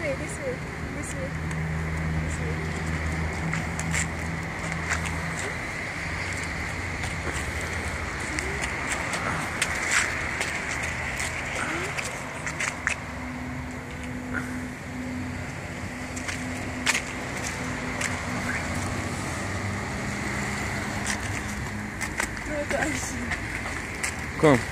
way, this way, this way, this way. No, to Arshin. Come.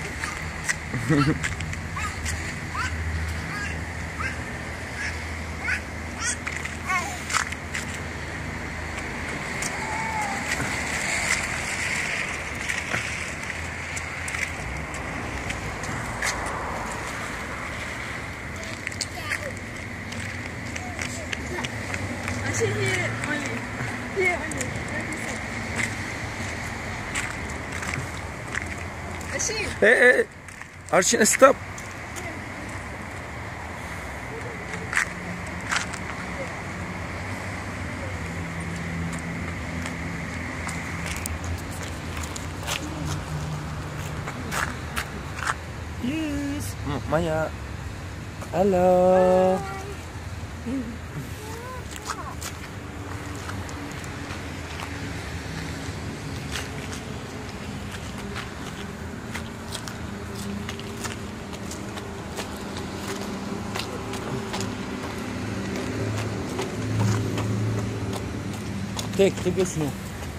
Arshin, here only. Here only. Not this side. Arshin. Hey, Arshin, stop. Yes, Maya. Hello. Take a snow.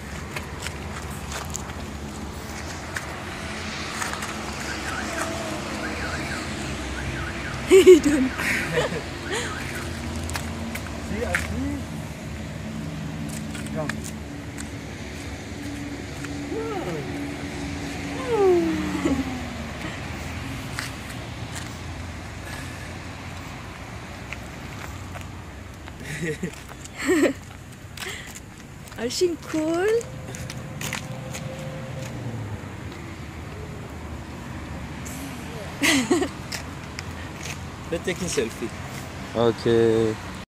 You don't. See, I see. Come. Arshin, cool. Let's take a selfie. Okay.